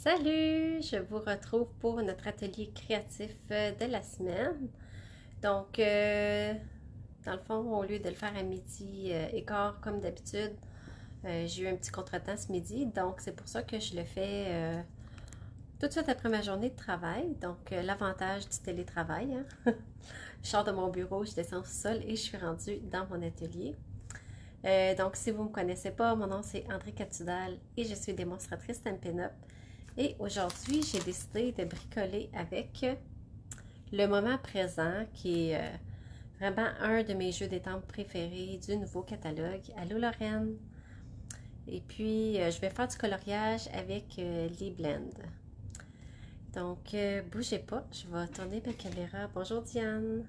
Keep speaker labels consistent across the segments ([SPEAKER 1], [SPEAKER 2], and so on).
[SPEAKER 1] Salut! Je vous retrouve pour notre atelier créatif de la semaine. Donc, dans le fond, au lieu de le faire à midi et quart comme d'habitude, j'ai eu un petit contretemps ce midi. Donc, c'est pour ça que je le fais tout de suite après ma journée de travail. Donc, l'avantage du télétravail. Hein? Je sors de mon bureau, je descends au sol et je suis rendue dans mon atelier. Donc, si vous ne me connaissez pas, mon nom c'est André Catudal et je suis démonstratrice Stampin' Up! Et aujourd'hui, j'ai décidé de bricoler avec le moment présent qui est vraiment un de mes jeux d'étampes préférés du nouveau catalogue. Allô Lorraine! Et puis, je vais faire du coloriage avec les blends. Donc, bougez pas, je vais tourner ma caméra. Bonjour Diane!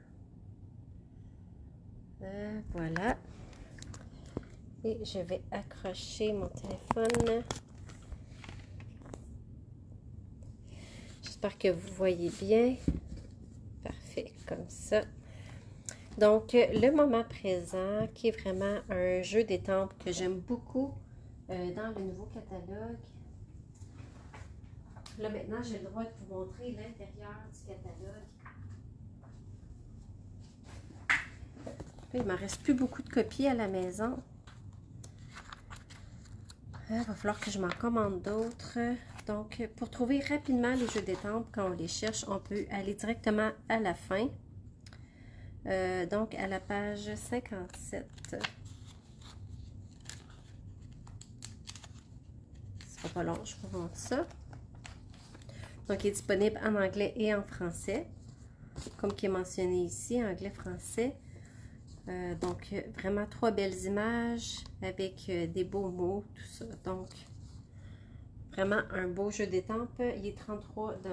[SPEAKER 1] Voilà. Et je vais accrocher mon téléphone. J'espère que vous voyez bien. Parfait, comme ça. Donc, le moment présent, qui est vraiment un jeu d'étampes que j'aime beaucoup dans le nouveau catalogue. Là, maintenant, j'ai le droit de vous montrer l'intérieur du catalogue. Là, il ne m'en reste plus beaucoup de copies à la maison. Il va falloir que je m'en commande d'autres. Donc, pour trouver rapidement les jeux d'étampes, quand on les cherche, on peut aller directement à la fin. Donc, à la page 57. Ce sera pas long, je vous montre ça. Donc, il est disponible en anglais et en français. Comme qui est mentionné ici, anglais-français. Donc, vraiment 3 belles images avec des beaux mots, tout ça. Donc, vraiment un beau jeu d'étampes. Il est 33 $.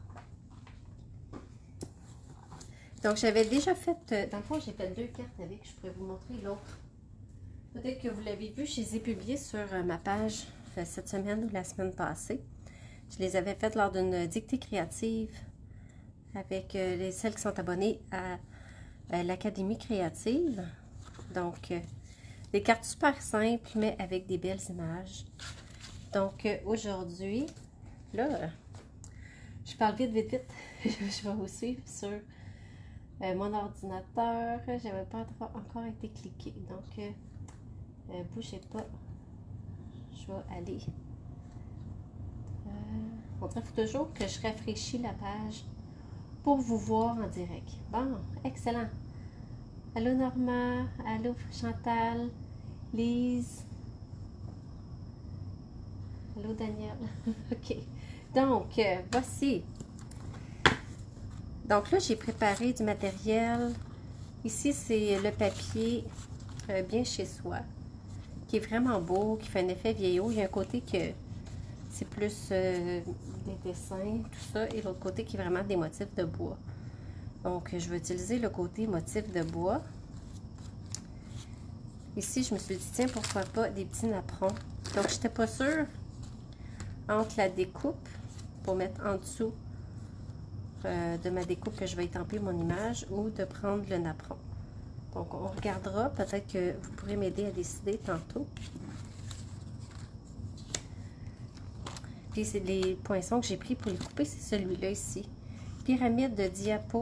[SPEAKER 1] Donc, j'avais déjà fait, dans le fond, j'ai fait 2 cartes avec. Je pourrais vous montrer l'autre. Peut-être que vous l'avez vu, je les ai publiées sur ma page cette semaine ou la semaine passée. Je les avais faites lors d'une dictée créative avec celles qui sont abonnées à l'Académie créative. Donc, des cartes super simples, mais avec des belles images. Donc, aujourd'hui, là, je parle vite, vite, vite. Je vais vous suivre sur mon ordinateur. J'avais pas encore été cliqué. Donc, bougez pas. Je vais aller. Il faut toujours que je rafraîchis la page pour vous voir en direct. Bon, excellent. Allô Norma, allô Chantal, Lise, allô Daniel. OK. Donc, voici. Donc là, j'ai préparé du matériel. Ici, c'est le papier bien chez soi, qui est vraiment beau, qui fait un effet vieillot. Il y a un côté que c'est plus des dessins, tout ça, et l'autre côté qui est vraiment des motifs de bois. Donc, je vais utiliser le côté motif de bois. Ici, je me suis dit, tiens, pourquoi pas des petits napperons. Donc, je n'étais pas sûre entre la découpe, pour mettre en dessous de ma découpe que je vais étamper mon image, ou de prendre le napperon. Donc, on regardera. Peut-être que vous pourrez m'aider à décider tantôt. Puis, c'est les poinçons que j'ai pris pour les couper, c'est celui-là ici. Pyramide de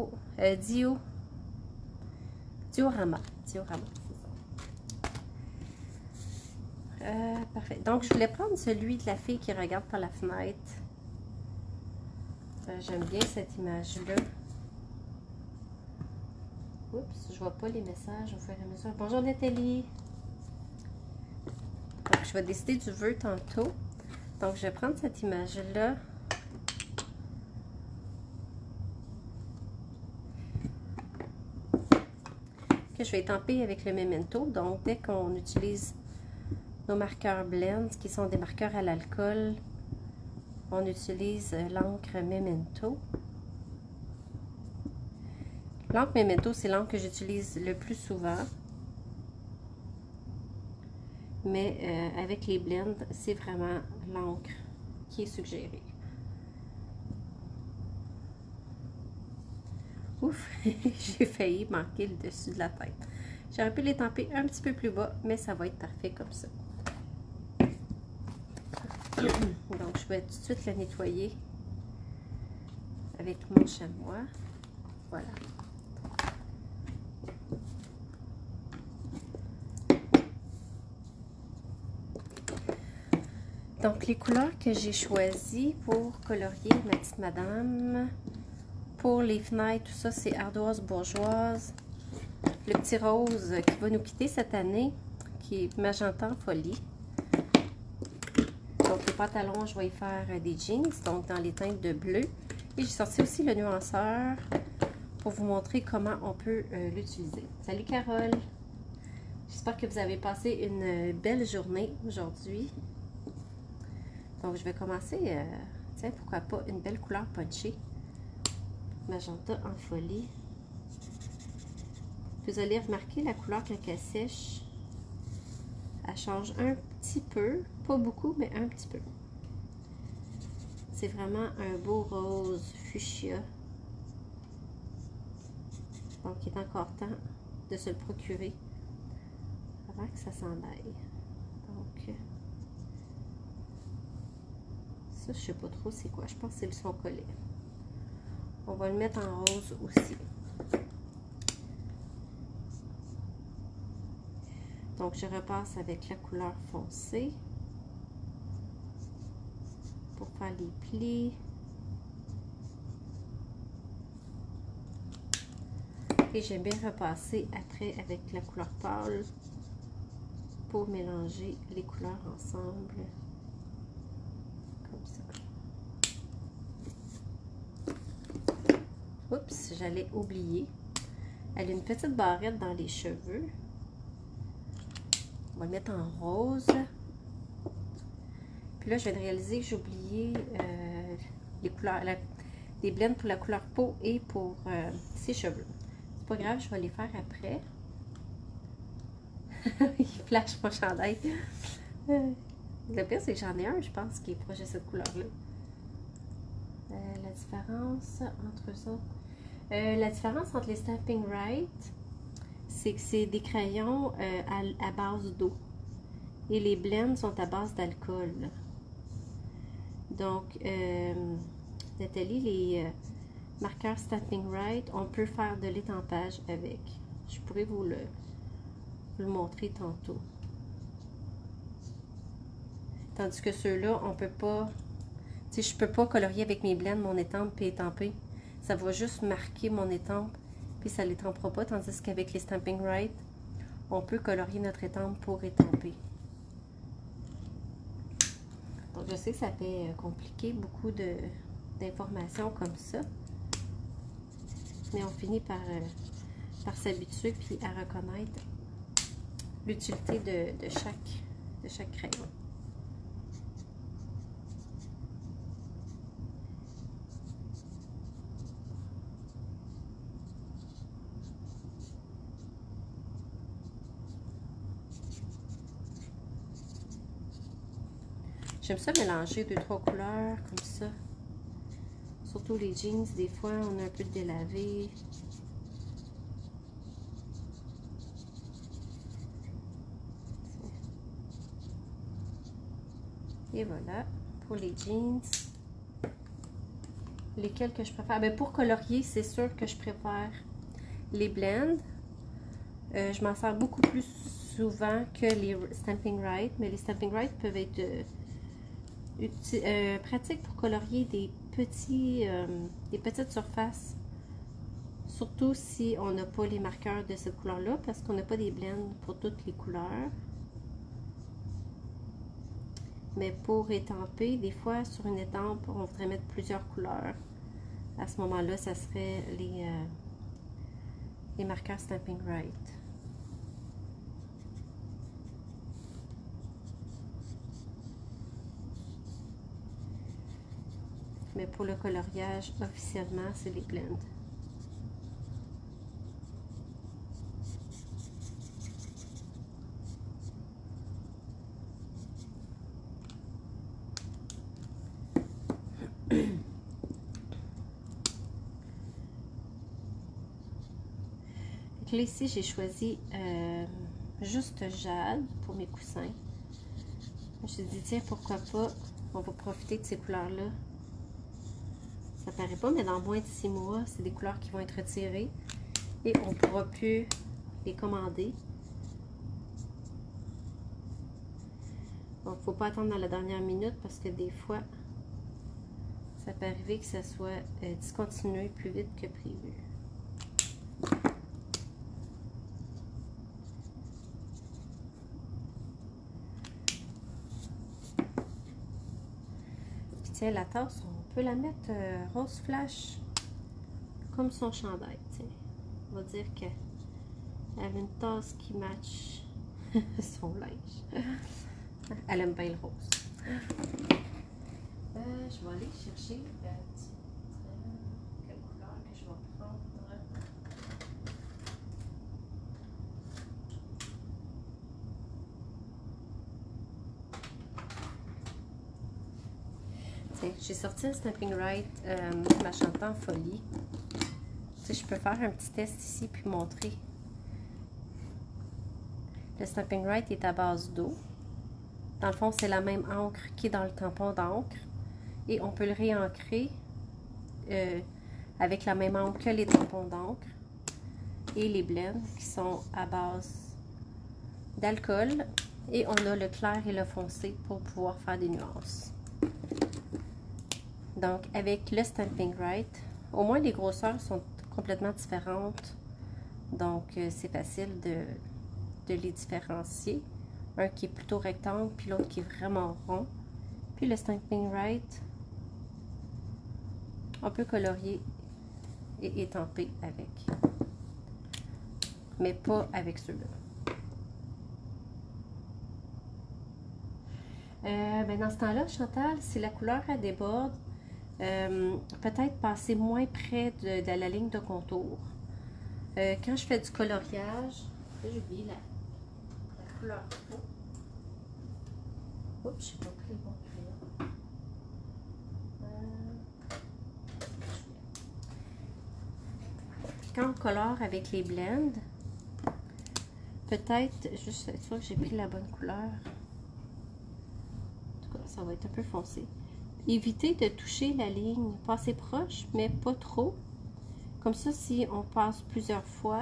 [SPEAKER 1] diorama. Parfait. Donc, je voulais prendre celui de la fille qui regarde par la fenêtre. J'aime bien cette image-là. Oups, je vois pas les messages au fur et à mesure. Bonjour Nathalie. Donc, je vais décider du vœu tantôt. Donc, je vais prendre cette image-là. Que je vais étamper avec le Memento. Donc, dès qu'on utilise nos marqueurs blend, qui sont des marqueurs à l'alcool, on utilise l'encre Memento. L'encre Memento, c'est l'encre que j'utilise le plus souvent. Mais avec les blends, c'est vraiment l'encre qui est suggérée. Ouf, j'ai failli manquer le dessus de la tête. J'aurais pu l'étamper un petit peu plus bas, mais ça va être parfait comme ça. Donc, je je vais tout de suite le nettoyer avec mon chamois. Voilà. Donc, les couleurs que j'ai choisies pour colorier ma petite madame, pour les fenêtres, tout ça, c'est ardoise bourgeoise. Le petit rose qui va nous quitter cette année, qui est magenta en folie. Donc, le pantalon, je vais y faire des jeans, donc dans les teintes de bleu. Et j'ai sorti aussi le nuanceur pour vous montrer comment on peut l'utiliser. Salut Carole! J'espère que vous avez passé une belle journée aujourd'hui. Donc, je vais commencer, tiens, pourquoi pas, une belle couleur punchée. Magenta en folie. Vous allez remarquer la couleur quand elle sèche. Elle change un petit peu, pas beaucoup, mais un petit peu. C'est vraiment un beau rose fuchsia. Donc, il est encore temps de se le procurer avant que ça s'en aille. Donc, ça, je sais pas trop c'est quoi. Je pense que c'est le son collet. On va le mettre en rose aussi. Donc, je repasse avec la couleur foncée pour faire les plis. Et j'aime bien repasser après avec la couleur pâle pour mélanger les couleurs ensemble. Comme ça. Oups, j'allais oublier. Elle a une petite barrette dans les cheveux. On va le mettre en rose. Puis là, je viens de réaliser que j'ai oublié les couleurs, les blends pour la couleur peau et pour ses cheveux. C'est pas grave, je vais les faire après. Il flash mon chandail. Le pire, c'est que j'en ai un, je pense, qui est proche de cette couleur-là. La différence entre ça. La différence entre les Stamping Right, c'est que c'est des crayons à base d'eau. Et les blends sont à base d'alcool. Donc, Nathalie, les marqueurs Stamping Right, on peut faire de l'étampage avec. Je pourrais vous le montrer tantôt. Tandis que ceux-là, on peut pas... Tu sais, je peux pas colorier avec mes blends mon étampe puis étamper. Ça va juste marquer mon étampe puis ça l'étampera pas. Tandis qu'avec les Stamping Right, on peut colorier notre étampe pour étamper. Donc, je sais que ça fait compliqué, beaucoup d'informations comme ça. Mais on finit par s'habituer puis à reconnaître l'utilité de chaque crayon. J'aime ça mélanger 2-3 couleurs comme ça. Surtout les jeans, des fois, on a un peu de délavé. Et voilà, pour les jeans. Lesquels que je préfère? Ben, pour colorier, c'est sûr que je préfère les blends. Je m'en sers beaucoup plus souvent que les Stamping Right. Mais les Stamping Right peuvent être pratiques pour colorier des petites surfaces. Surtout si on n'a pas les marqueurs de cette couleur-là, parce qu'on n'a pas des blends pour toutes les couleurs. Mais pour étamper, des fois, sur une étampe, on voudrait mettre plusieurs couleurs. À ce moment-là, ça serait les marqueurs Stamping Right. Mais pour le coloriage, officiellement, c'est les blends. Là, ici, j'ai choisi juste jade pour mes coussins. Je me suis dit, tiens, pourquoi pas, on va profiter de ces couleurs-là. Ça paraît pas, mais dans moins de 6 mois, c'est des couleurs qui vont être retirées et on ne pourra plus les commander. Donc, il ne faut pas attendre dans la dernière minute parce que des fois, ça peut arriver que ça soit discontinué plus vite que prévu. Puis tiens, la tasse, on peut la mettre rose flash comme son chandail. Tiens. On va dire qu'elle a une tasse qui match son linge. Elle aime bien le rose. Je vais aller chercher quelle couleur que je vais prendre. Tiens, j'ai sorti un Stamping Right Machantan Folie. Tu sais, je peux faire un petit test ici puis montrer. Le Stamping Right est à base d'eau. Dans le fond, c'est la même encre qui est dans le tampon d'encre. Et on peut le réancrer avec la même encre que les tampons d'encre. Et les blends qui sont à base d'alcool. Et on a le clair et le foncé pour pouvoir faire des nuances. Donc, avec le Stamping Right, au moins les grosseurs sont complètement différentes. Donc, c'est facile de les différencier. Un qui est plutôt rectangle, puis l'autre qui est vraiment rond. Puis le Stamping Right, on peut colorier et étamper avec. Mais pas avec ceux-là. Ben dans ce temps-là, Chantal, si la couleur elle déborde, peut-être passer moins près de la ligne de contour. Quand je fais du coloriage, j'ai oublié la couleur peau. Oups, je n'ai pas pris les bons crayons. Quand on colore avec les blends, peut-être juste être sûr que j'ai pris la bonne couleur. En tout cas, ça va être un peu foncé. Évitez de toucher la ligne, passer proche, mais pas trop. Comme ça, si on passe plusieurs fois,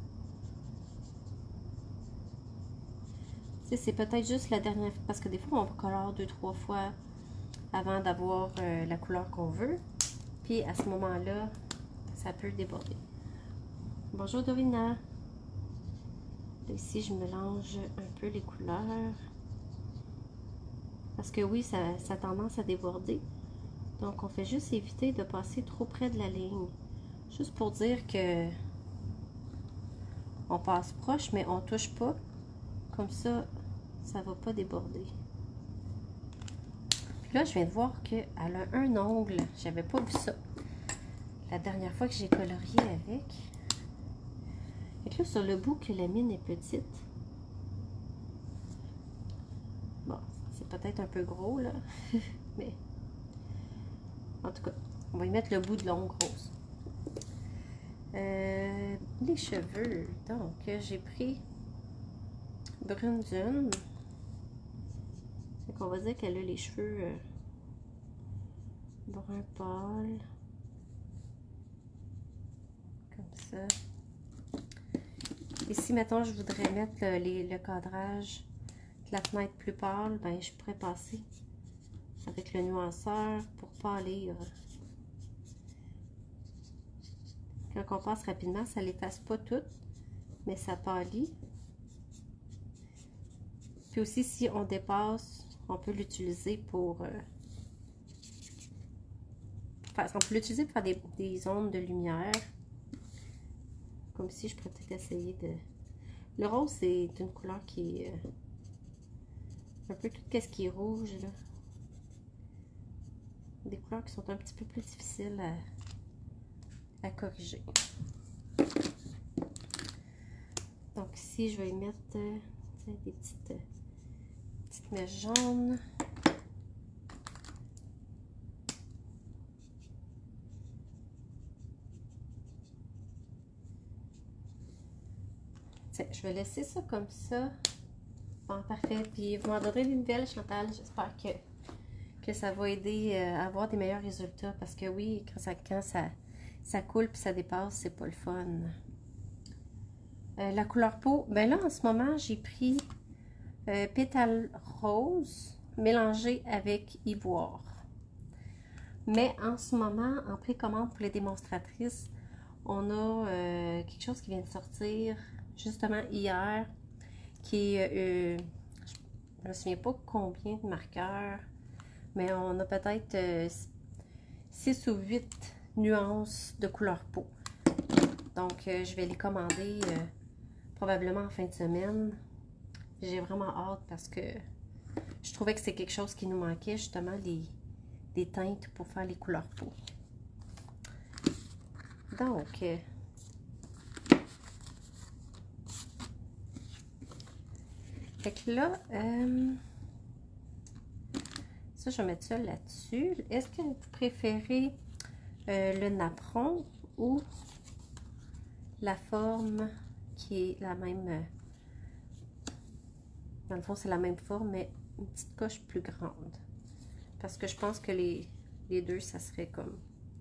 [SPEAKER 1] c'est peut-être juste la dernière fois, parce que des fois, on colore 2-3 fois avant d'avoir la couleur qu'on veut. Puis à ce moment-là, ça peut déborder. Bonjour Dorina. Là, ici, je mélange un peu les couleurs. Parce que oui, ça a tendance à déborder. Donc, on fait juste éviter de passer trop près de la ligne. Juste pour dire que on passe proche, mais on touche pas. Comme ça, ça va pas déborder. Puis là, je viens de voir qu'elle a un ongle. J'avais pas vu ça la dernière fois que j'ai colorié avec. Et là, sur le bout, que la mine est petite. Bon, c'est peut-être un peu gros, là. Mais, en tout cas, on va y mettre le bout de l'ongle rose. Les cheveux. Donc, j'ai pris Brune Dune. On va dire qu'elle a les cheveux brun pâle. Comme ça. Et si, mettons, je voudrais mettre le cadrage de la fenêtre plus pâle, ben, je pourrais passer avec le nuanceur pour pâlir. Quand on passe rapidement, ça l'efface pas tout, mais ça pâlit. Puis aussi, si on dépasse, on peut l'utiliser pour... on peut l'utiliser pour faire des ondes de lumière. Comme si je pourrais peut-être essayer de... Le rose, c'est une couleur qui est... un peu tout ce qui est rouge, là. Des couleurs qui sont un petit peu plus difficiles à corriger. Donc ici, je vais y mettre des petites mèches jaunes. Tiens, je vais laisser ça comme ça. Bon, parfait. Puis vous m'en donnerez des nouvelles, Chantal. J'espère que que ça va aider à avoir des meilleurs résultats. Parce que oui, quand ça coule puis ça dépasse, c'est pas le fun. La couleur peau, ben là, en ce moment, j'ai pris pétale rose mélangé avec ivoire. Mais en ce moment, en précommande pour les démonstratrices, on a quelque chose qui vient de sortir justement hier, qui est, je me souviens pas combien de marqueurs, mais on a peut-être 6 ou 8 nuances de couleur peau. Donc, je vais les commander probablement en fin de semaine. J'ai vraiment hâte parce que je trouvais que c'est quelque chose qui nous manquait, justement, des teintes pour faire les couleurs peau. Donc, fait que là, ça, je vais mettre ça là-dessus. Est-ce que vous préférez le napperon ou la forme qui est la même? Dans le fond, c'est la même forme, mais une petite coche plus grande. Parce que je pense que les deux, ça serait comme...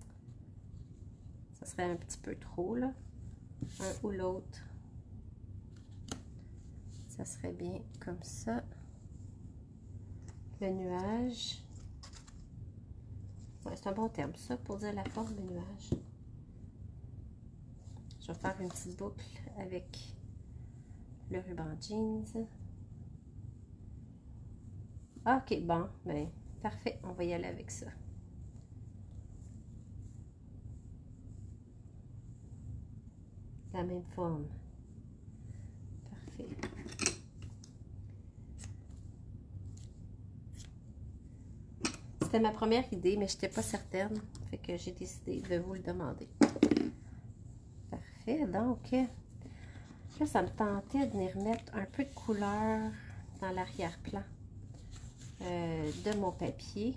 [SPEAKER 1] Ça serait un petit peu trop, là. Un ou l'autre. Ça serait bien comme ça. Le nuage. Ouais, c'est un bon terme, ça, pour dire la forme du nuage. Je vais faire une petite boucle avec le ruban jeans. Ok, bon, ben, parfait, on va y aller avec ça. La même forme. Parfait. C'était ma première idée, mais je n'étais pas certaine. Fait que j'ai décidé de vous le demander. Parfait, donc, là, ça me tentait de venir mettre un peu de couleur dans l'arrière-plan de mon papier.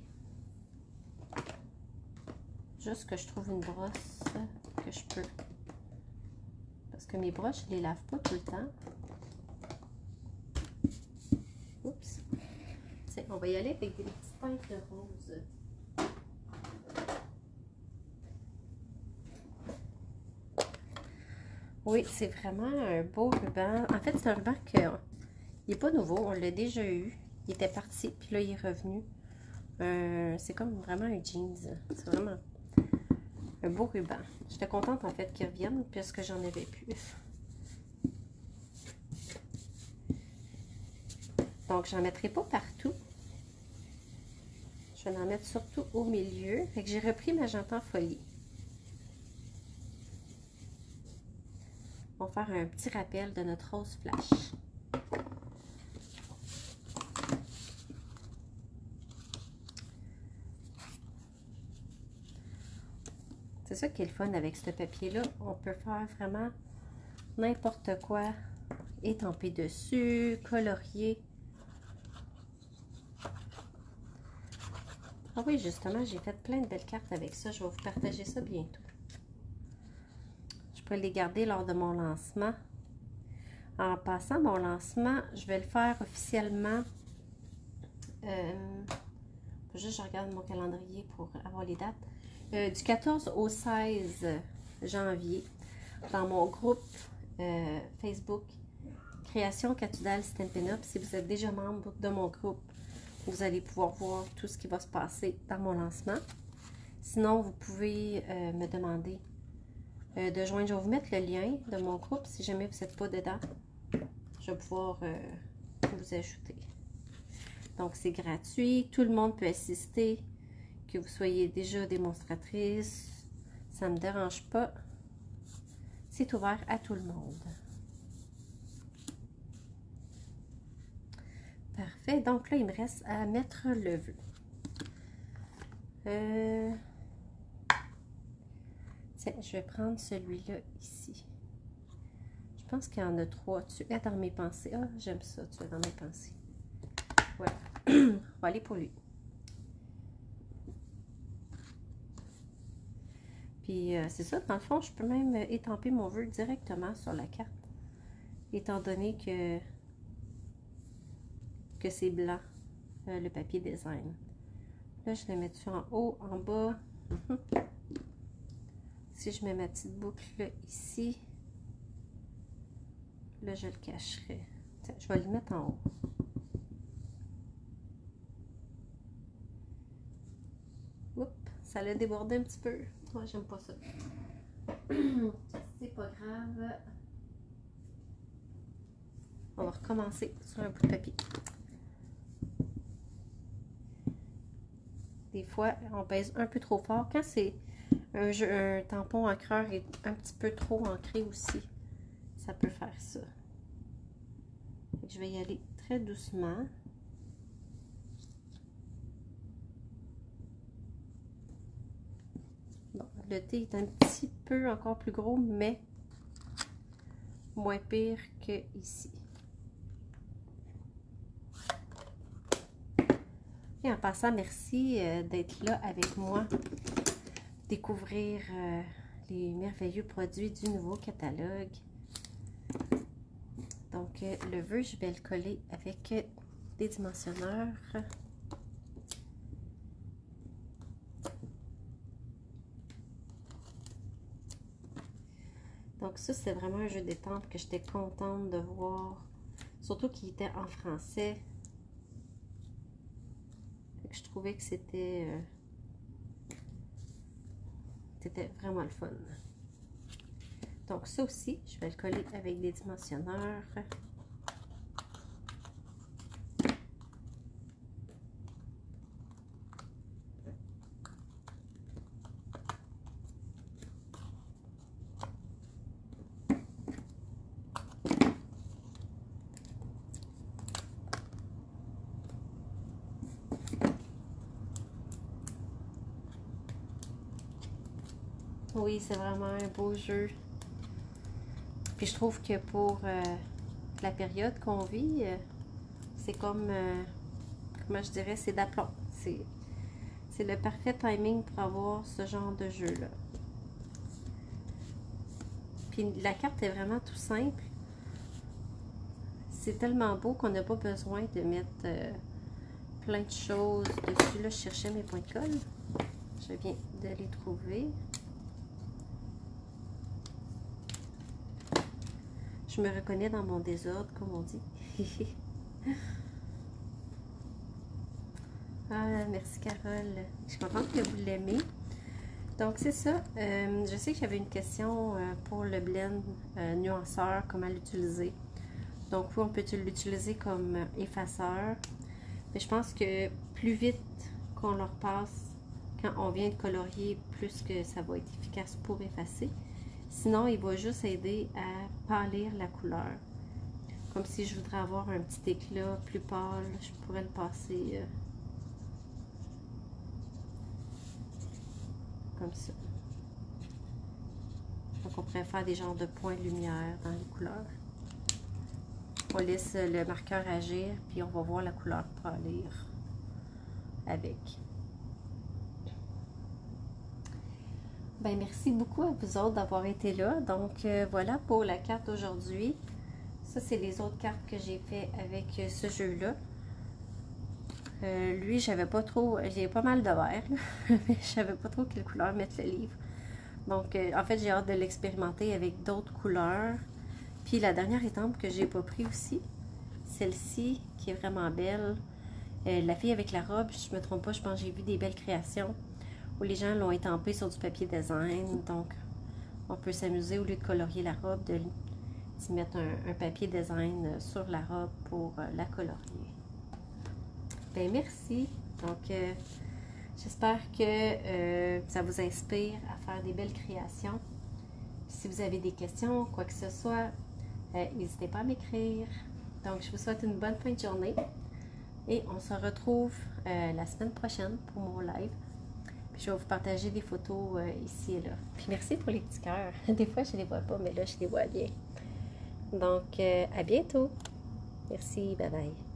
[SPEAKER 1] Juste que je trouve une brosse que je peux. Parce que mes brosses, je les lave pas tout le temps. Oups. Tiens, on va y aller avec des petites teintes roses. Oui, c'est vraiment un beau ruban. En fait, c'est un ruban qui n'est pas nouveau. On l'a déjà eu. Il était parti, puis là, il est revenu. C'est comme vraiment un jeans. C'est vraiment un beau ruban. J'étais contente, en fait, qu'il revienne, puisque j'en avais plus. Donc, j'en mettrai pas partout. Je vais en mettre surtout au milieu. Fait que j'ai repris Magenta Folie. On va faire un petit rappel de notre rose flash. C'est ça qui est le fun avec ce papier-là. On peut faire vraiment n'importe quoi. Étamper dessus, colorier. Ah oui, justement, j'ai fait plein de belles cartes avec ça. Je vais vous partager ça bientôt. Je peux les garder lors de mon lancement. En passant, mon lancement, je vais le faire officiellement. Juste, je regarde mon calendrier pour avoir les dates. Du 14 au 16 janvier, dans mon groupe Facebook Création Catudal Stampin' Up. Si vous êtes déjà membre de mon groupe, vous allez pouvoir voir tout ce qui va se passer dans mon lancement. Sinon, vous pouvez me demander de joindre. Je vais vous mettre le lien de mon groupe si jamais vous n'êtes pas dedans. Je vais pouvoir vous ajouter. Donc, c'est gratuit. Tout le monde peut assister. Que vous soyez déjà démonstratrice, ça ne me dérange pas. C'est ouvert à tout le monde. Parfait. Donc là, il me reste à mettre le vœu. Tiens, je vais prendre celui-là ici. Je pense qu'il y en a 3. Tu es dans mes pensées. Ah, j'aime ça, tu es dans mes pensées. Voilà. On va aller pour lui. Puis c'est ça, dans le fond, je peux même étamper mon vœu directement sur la carte. Étant donné que c'est blanc, le papier design. Là, je le mets-tu en haut, en bas? Si je mets ma petite boucle là, ici, là, je le cacherai. Tiens, je vais le mettre en haut. Oups, ça l'a débordé un petit peu. Moi, j'aime pas ça. C'est pas grave. On va recommencer sur un bout de papier. Des fois, on pèse un peu trop fort. Quand c'est un tampon encreur est un petit peu trop ancré aussi, ça peut faire ça. Je vais y aller très doucement. Bon, le thé est un petit peu encore plus gros, mais moins pire que ici. Et en passant, merci d'être là avec moi, découvrir les merveilleux produits du nouveau catalogue. Donc, le vœu, je vais le coller avec des dimensionneurs. Donc ça, c'est vraiment un jeu d'étampes que j'étais contente de voir, surtout qu'il était en français. Je trouvais que c'était vraiment le fun. Donc ça aussi, je vais le coller avec des dimensionneurs. Oui, c'est vraiment un beau jeu. Puis je trouve que pour la période qu'on vit, c'est comme, comment je dirais, c'est d'aplomb. C'est le parfait timing pour avoir ce genre de jeu-là. Puis la carte est vraiment tout simple. C'est tellement beau qu'on n'a pas besoin de mettre plein de choses dessus. Là, je cherchais mes points de colle. Je viens de les trouver. Je me reconnais dans mon désordre, comme on dit. Ah, merci Carole. Je suis contente que vous l'aimez. Donc, c'est ça. Je sais que j'avais une question pour le blend nuanceur, comment l'utiliser. Donc, oui, on peut l'utiliser comme effaceur. Mais je pense que plus vite qu'on leur passe quand on vient de colorier, plus que ça va être efficace pour effacer. Sinon, il va juste aider à pâlir la couleur. Comme si je voudrais avoir un petit éclat plus pâle, je pourrais le passer comme ça. Donc, on pourrait faire des genres de points de lumière dans les couleurs. On laisse le marqueur agir, puis on va voir la couleur pâlir avec. Ben, merci beaucoup à vous autres d'avoir été là. Donc, voilà pour la carte aujourd'hui. Ça, c'est les autres cartes que j'ai fait avec ce jeu-là. Lui, j'avais pas trop... J'ai pas mal de vert, mais je savais pas trop quelle couleur mettre le livre. Donc, en fait, j'ai hâte de l'expérimenter avec d'autres couleurs. Puis, la dernière étampe que j'ai pas pris aussi, celle-ci, qui est vraiment belle. La fille avec la robe, je me trompe pas, je pense que j'ai vu des belles créations où les gens l'ont étampé sur du papier design. Donc, on peut s'amuser, au lieu de colorier la robe, d'y mettre un papier design sur la robe pour la colorier. Ben merci. Donc, j'espère que ça vous inspire à faire des belles créations. Si vous avez des questions, quoi que ce soit, n'hésitez pas à m'écrire. Donc, je vous souhaite une bonne fin de journée. Et on se retrouve la semaine prochaine pour mon live. Puis je vais vous partager des photos ici et là. Puis merci pour les petits cœurs. Des fois, je ne les vois pas, mais là, je les vois bien. Donc, à bientôt. Merci, bye bye.